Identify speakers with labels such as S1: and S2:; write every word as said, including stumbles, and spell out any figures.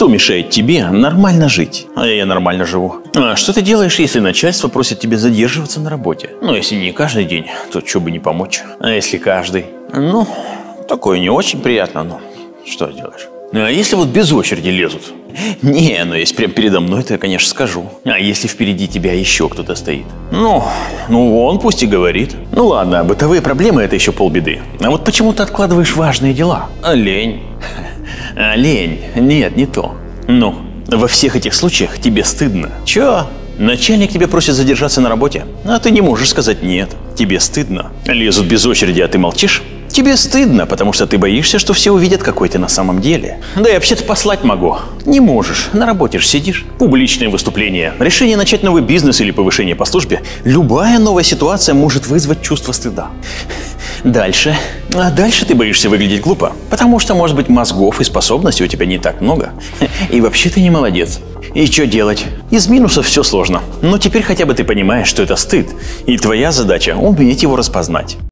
S1: Что мешает тебе нормально жить? А я нормально живу. А что ты делаешь, если начальство просит тебя задерживаться на работе? Ну, если не каждый день, то что бы не помочь. А если каждый? Ну, такое не очень приятно, но что делаешь? А если вот без очереди лезут? Не, ну если прям передо мной, то я, конечно, скажу. А если впереди тебя еще кто-то стоит? Ну, ну он пусть и говорит. Ну ладно, бытовые проблемы – это еще полбеды. А вот почему ты откладываешь важные дела? А лень. А лень. Нет, не то. Ну, во всех этих случаях тебе стыдно. Че? Начальник тебя просит задержаться на работе, а ты не можешь сказать «нет». Тебе стыдно. Лезут без очереди, а ты молчишь? Тебе стыдно, потому что ты боишься, что все увидят, какой ты на самом деле. Да я вообще-то послать могу. Не можешь. На работе же сидишь. Публичное выступление, решение начать новый бизнес или повышение по службе. Любая новая ситуация может вызвать чувство стыда. Дальше. А дальше ты боишься выглядеть глупо, потому что, может быть, мозгов и способностей у тебя не так много. И вообще ты не молодец. И что делать? Из минусов все сложно. Но теперь хотя бы ты понимаешь, что это стыд. И твоя задача – уметь его распознать.